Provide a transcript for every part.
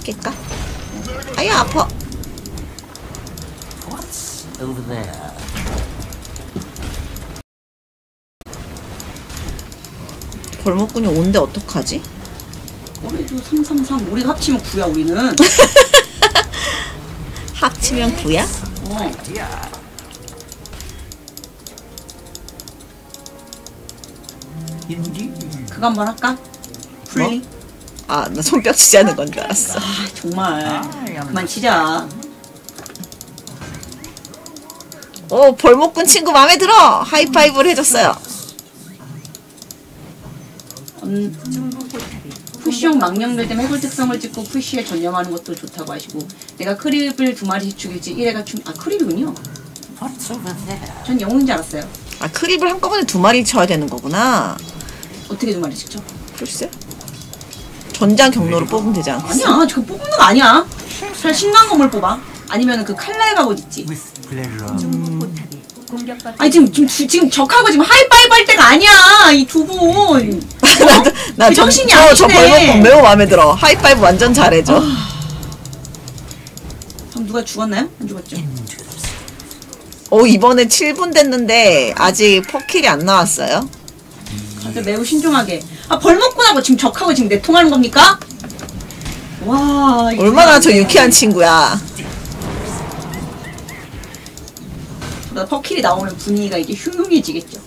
깰까? 아야 아파. 벌목꾼이 온데 어떡하지? 우리도 333 우리가 합치면 9야 우리는. 합치면 9야? 어. 그거 한번 할까? 풀리? 뭐? 아, 나 손뼉 치자는 건 줄 알았어. 아 정말 그만 치자. 벌목꾼 친구 마음에 들어. 하이파이브를 해줬어요. 푸시용 망령들 때문에 해골 특성을 찍고 푸시에 전념하는 것도 좋다고 하시고, 내가 크립을 2마리씩 죽일지 1회가 크립이군요. 전 영웅인 줄 알았어요. 아, 크립을 한꺼번에 2마리 쳐야 되는 거구나. 어떻게 2마리씩 쳐? 글쎄. 전장 경로로 뽑으면 되지 않겠어? 아니야, 그거 뽑는 거 아니야. 잘 신강검을 뽑아. 아니면 그 칼날 갑옷 있지. 아니 지금 적하고 지금 하이파이브 할 때가 아니야 이 두 분. 나 정신이 저 벌목꾼 매우 마음에 들어. 하이파이브 완전 잘해줘. 그럼 누가 죽었나요? 안 죽었죠? 이번에 7분 됐는데 아직 퍼킬이 안 나왔어요. 다들 매우 신중하게. 아 벌목꾼하고 지금 적하고 지금 내통하는 겁니까? 와 얼마나 저 유쾌한 친구야. 그러다 퍼킬이 나오면 분위기가 이제 흉흉해지겠죠.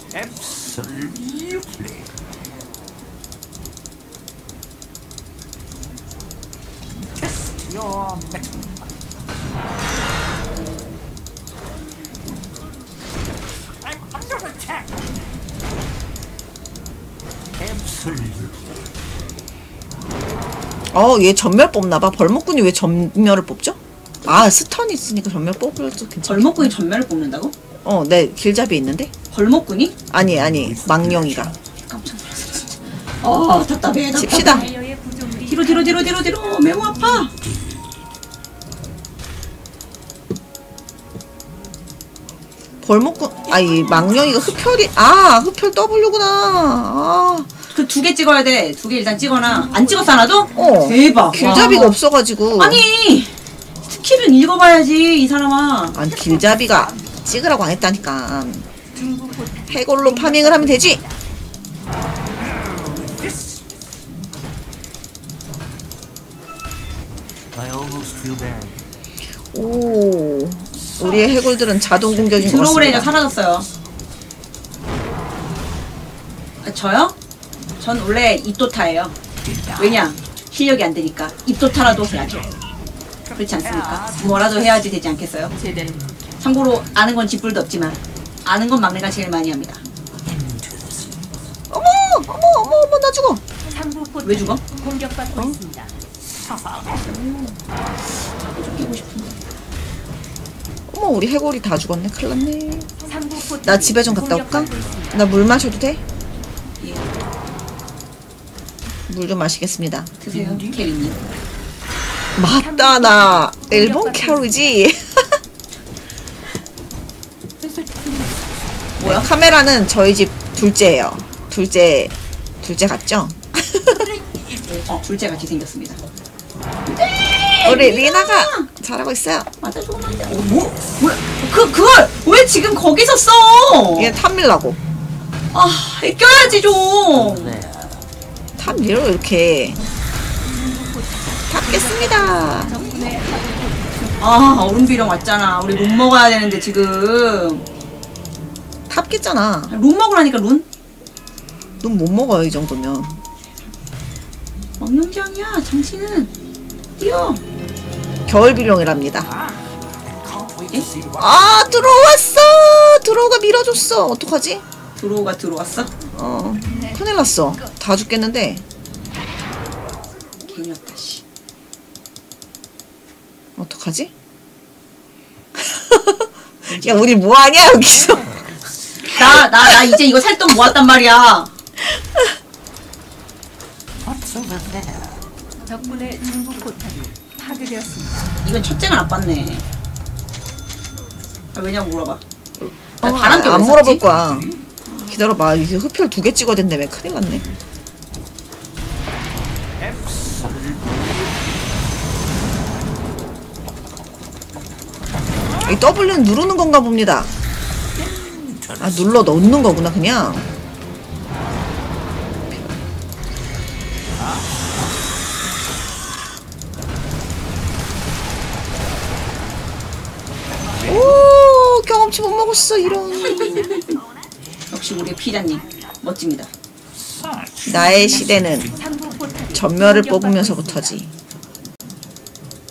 얘 전멸 뽑나봐. 벌목꾼이 왜 전멸을 뽑죠? 아, 스턴이 있으니까 전멸 뽑을도 괜찮아. 벌목꾼이 전멸을 뽑는다고? 내 길잡이 있는데? 벌목꾼이? 아니, 망령이가. 깜짝 놀랐어 진짜. 답답해. 칩시다. 뒤로 매우 아파. 벌목꾼, 이 망령이가 흡혈이, 흡혈 W구나. 그 2개 찍어야 돼. 2개 일단 찍어놔. 안 찍었어 하나도? 대박. 길잡이가 없어가지고. 아니 스킬은 읽어봐야지 이 사람아. 아니, 길잡이가 찍으라고 안 했다니까. 해골로 파밍을 하면 되지. 오, 우리의 해골들은 자동 공격인 것 드로우레이가 같습니다. 사라졌어요. 저요? 전 원래 입도타예요. 왜냐? 실력이 안 되니까 입도타라도 해야죠. 그렇지 않습니까? 뭐라도 해야지 되지 않겠어요? 참고로 아는 건 쥐뿔도 없지만 아는 건 막내가 제일 많이 합니다. 어머, 나 죽어. 왜 죽어? 공격받고 있습니다. 쫓기고 싶은데. 어머, 우리 해골이 다 죽었네. 큰일 났네. 나 집에 좀 갔다 올까? 나 물 마셔도 돼? 예. 물 좀 마시겠습니다. 드세요, 캐리님. 맞다, 나 일본 캐리지. 뭐야? 카메라는 저희 집 둘째예요. 둘째 같죠? 둘째 같이 생겼습니다. 우리 리나가 잘하고 있어요. 맞아, 조금 맞아. 뭐야? 그걸 왜 지금 거기서 써? 얘 탐밀라고. 껴야지 좀. 탐밀로 이렇게 탑겠습니다. 얼음비령 왔잖아. 우리 룬 먹어야 되는데 지금. 탑겠잖아. 룬 먹으라니까 룬? 넌 못 먹어요, 이 정도면. 망령장이야. 당신은 뛰어. 겨울비룡이랍니다. 예? 들어왔어. 들어오가 밀어줬어. 어떡하지? 드로우가 들어왔어? 큰일 났어. 다 죽겠는데. 괜히 왔다 씨. 어떡하지? 야, 우리 뭐하냐 여기서. 나 이제 이거 살 돈 모았단 말이야. 덕분에 중국 포탑이 파괴되었습니다. 이건 첫째가 나빴네. 왜냐고 물어봐. 나 바람개 왜 안 샀지? 물어볼 거야. 기다려봐. 이제 흡혈 2개 찍어야 된다며. 큰일 났네. 이 W는 누르는 건가 봅니다. 아, 눌러 넣는 거구나 그냥. 오, 경험치 못 먹었어 이런. 역시 우리 피자님 멋집니다. 나의 시대는 전멸을 뽑으면서부터지.